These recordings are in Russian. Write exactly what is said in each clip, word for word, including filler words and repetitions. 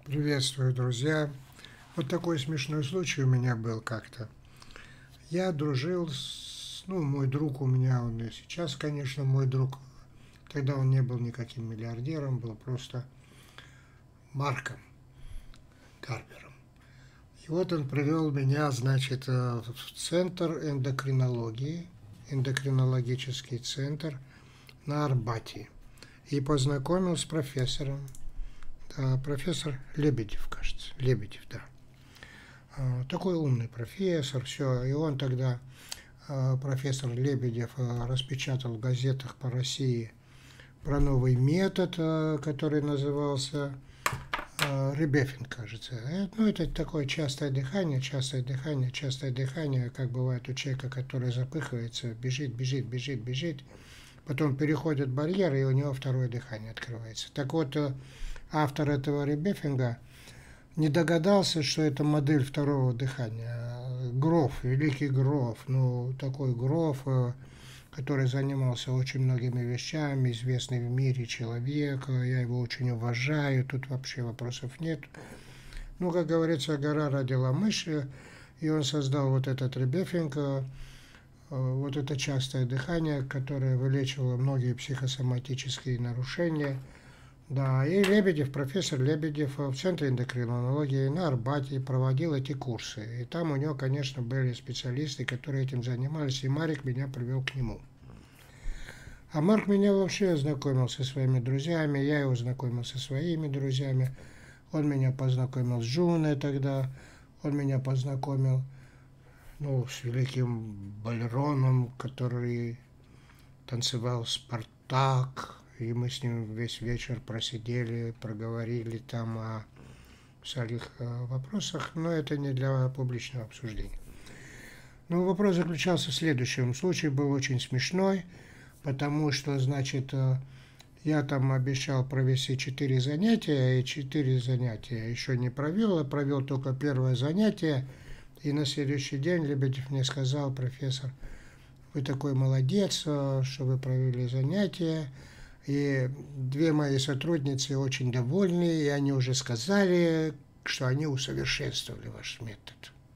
Приветствую, друзья. Вот такой смешной случай у меня был как-то. Я дружил с... Ну, мой друг у меня, он и сейчас, конечно, мой друг. Тогда он не был никаким миллиардером, был просто Марком Гарбером. И вот он привел меня, значит, в центр эндокринологии, эндокринологический центр на Арбате. И познакомил с профессором. Да, профессор Лебедев, кажется. Лебедев, да. Такой умный профессор, все. И он тогда, профессор Лебедев, распечатал в газетах по России про новый метод, который назывался ребефинг, кажется. Ну, это такое частое дыхание, частое дыхание, частое дыхание, как бывает у человека, который запыхивается, бежит, бежит, бежит, бежит, потом переходит барьер, и у него второе дыхание открывается. Так вот, автор этого ребефинга не догадался, что это модель второго дыхания. Гроф, великий Гроф, ну, такой Гроф, который занимался очень многими вещами, известный в мире человек, я его очень уважаю, тут вообще вопросов нет. Ну, как говорится, гора родила мышь, и он создал вот этот ребефинг, вот это частое дыхание, которое вылечивало многие психосоматические нарушения. Да, и Лебедев, профессор Лебедев в Центре эндокринологии на Арбате проводил эти курсы. И там у него, конечно, были специалисты, которые этим занимались, и Марик меня привел к нему. А Марк меня вообще знакомил со своими друзьями, я его знакомил со своими друзьями. Он меня познакомил с Джуной тогда, он меня познакомил, ну, с великим Балероном, который танцевал «Спартак». И мы с ним весь вечер просидели, проговорили там о всяких вопросах, но это не для публичного обсуждения. Но вопрос заключался в следующем. Случай был очень смешной, потому что, значит, я там обещал провести четыре занятия, и четыре занятия еще не провел, а провел только первое занятие. И на следующий день Лебедев мне сказал: профессор, вы такой молодец, что вы провели занятия. И две мои сотрудницы очень довольны, и они уже сказали, что они усовершенствовали ваш метод.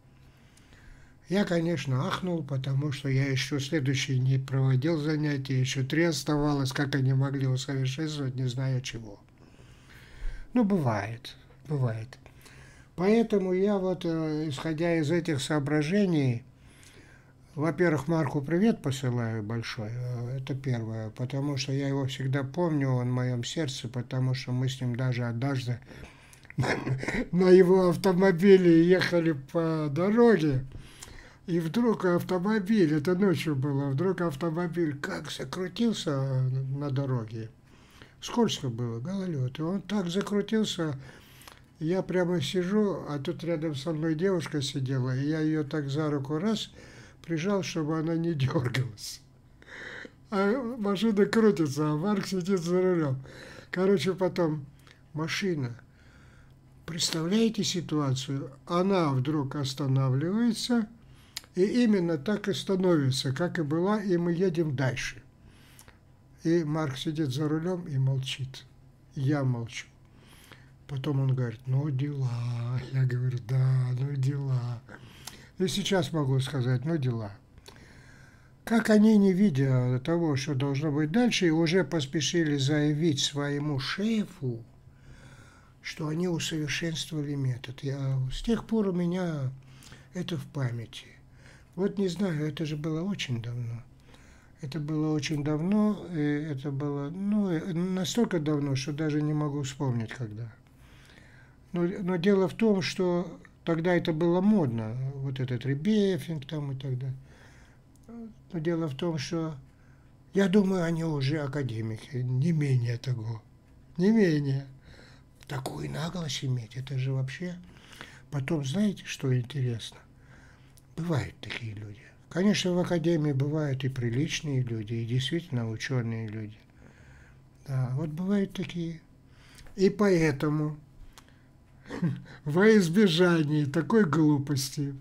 Я, конечно, ахнул, потому что я еще следующий не проводил занятия, еще три оставалось, как они могли усовершенствовать, не знаю чего. Ну, бывает, бывает. Поэтому я вот, исходя из этих соображений, во-первых, Марку привет посылаю большой, это первое, потому что я его всегда помню, он в моем сердце, потому что мы с ним даже однажды на его автомобиле ехали по дороге, и вдруг автомобиль, это ночью было, вдруг автомобиль как закрутился на дороге, скользко было, гололед, и он так закрутился, я прямо сижу, а тут рядом со мной девушка сидела, и я ее так за руку раз прижал, чтобы она не дергалась. А машина крутится, а Марк сидит за рулем. Короче, потом машина. Представляете ситуацию? Она вдруг останавливается, и именно так и становится, как и была, и мы едем дальше. И Марк сидит за рулем и молчит. Я молчу. Потом он говорит: ну дела. Я говорю: да, ну дела. И сейчас могу сказать, ну дела. Как они, не видя того, что должно быть дальше, уже поспешили заявить своему шефу, что они усовершенствовали метод. Я, с тех пор у меня это в памяти. Вот не знаю, это же было очень давно. Это было очень давно, и это было, ну, настолько давно, что даже не могу вспомнить, когда. Но, но дело в том, что тогда это было модно, вот этот ребефинг там и так далее. Но дело в том, что я думаю, они уже академики, не менее того, не менее. Такую наглость иметь, это же вообще... Потом, знаете, что интересно? Бывают такие люди. Конечно, в академии бывают и приличные люди, и действительно ученые люди. Да, вот бывают такие. И поэтому... во избежание такой глупости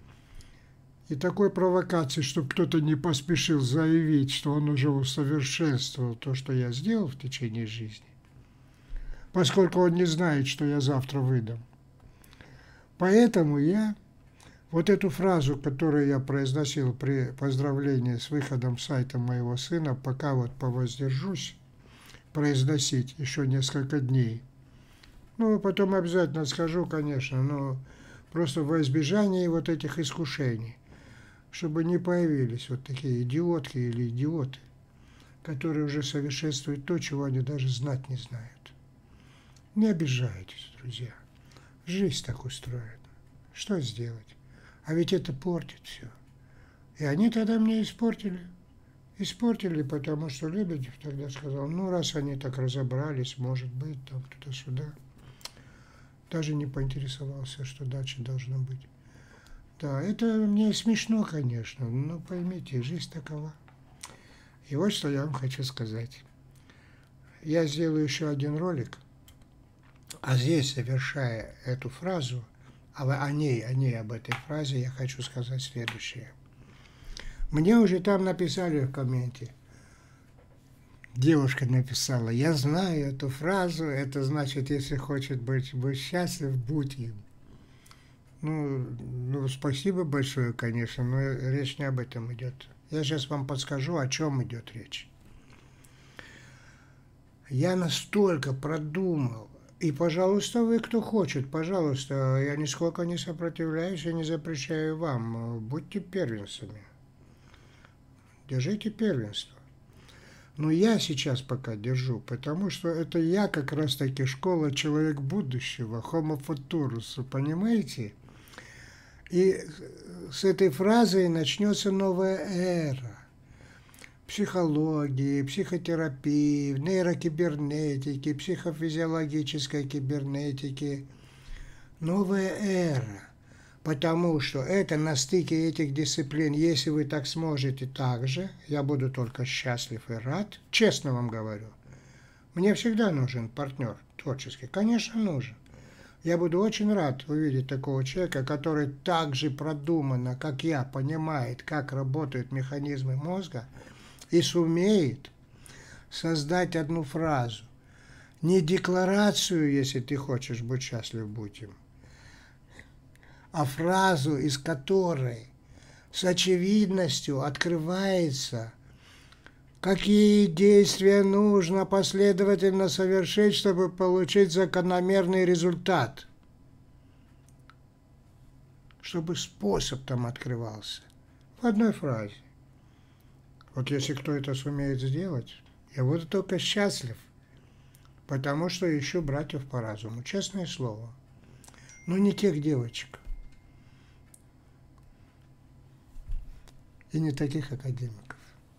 и такой провокации, чтобы кто-то не поспешил заявить, что он уже усовершенствовал то, что я сделал в течение жизни, поскольку он не знает, что я завтра выдам. Поэтому я вот эту фразу, которую я произносил при поздравлении с выходом сайта моего сына, пока вот повоздержусь произносить еще несколько дней. Ну, потом обязательно скажу, конечно, но просто во избежание вот этих искушений, чтобы не появились вот такие идиотки или идиоты, которые уже совершенствуют то, чего они даже знать не знают. Не обижайтесь, друзья. Жизнь так устроена. Что сделать? А ведь это портит все. И они тогда мне испортили. Испортили, потому что Лебедев тогда сказал, ну, раз они так разобрались, может быть, там туда-сюда. Даже не поинтересовался, что дальше должно быть. Да, это мне смешно, конечно, но поймите, жизнь такова. И вот что я вам хочу сказать. Я сделаю еще один ролик, а здесь, завершая эту фразу, о ней, о ней, об этой фразе, я хочу сказать следующее. Мне уже там написали в комменте, девушка написала, я знаю эту фразу, это значит, если хочет быть, быть счастлив, будь им. Ну, ну, спасибо большое, конечно, но речь не об этом идет. Я сейчас вам подскажу, о чем идет речь. Я настолько продумал, и, пожалуйста, вы, кто хочет, пожалуйста, я нисколько не сопротивляюсь и не запрещаю вам, будьте первенцами, держите первенство. Но я сейчас пока держу, потому что это я как раз-таки школа человек будущего, Homo Futurus, понимаете? И с этой фразой начнется новая эра. Психологии, психотерапии, нейрокибернетики, психофизиологической кибернетики. Новая эра. Потому что это на стыке этих дисциплин. Если вы так сможете так же, я буду только счастлив и рад. Честно вам говорю. Мне всегда нужен партнер творческий. Конечно, нужен. Я буду очень рад увидеть такого человека, который так же продуманно, как я, понимает, как работают механизмы мозга, и сумеет создать одну фразу. Не декларацию, если ты хочешь быть счастлив, будь им, а фразу, из которой с очевидностью открывается, какие действия нужно последовательно совершить, чтобы получить закономерный результат. Чтобы способ там открывался. В одной фразе. Вот если кто это сумеет сделать, я буду только счастлив, потому что ищу братьев по разуму, честное слово. Но не тех девочек. И не таких академиков.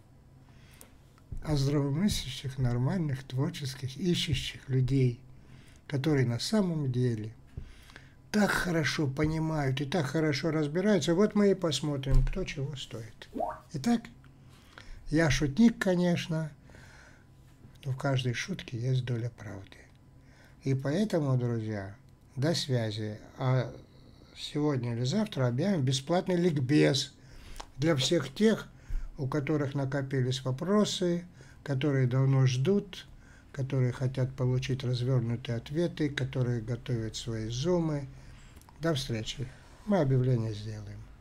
А здравомыслящих, нормальных, творческих, ищущих людей, которые на самом деле так хорошо понимают и так хорошо разбираются. Вот мы и посмотрим, кто чего стоит. Итак, я шутник, конечно, но в каждой шутке есть доля правды. И поэтому, друзья, до связи. А сегодня или завтра объявим бесплатный ликбез для всех тех, у которых накопились вопросы, которые давно ждут, которые хотят получить развернутые ответы, которые готовят свои зумы. До встречи. Мы объявление сделаем.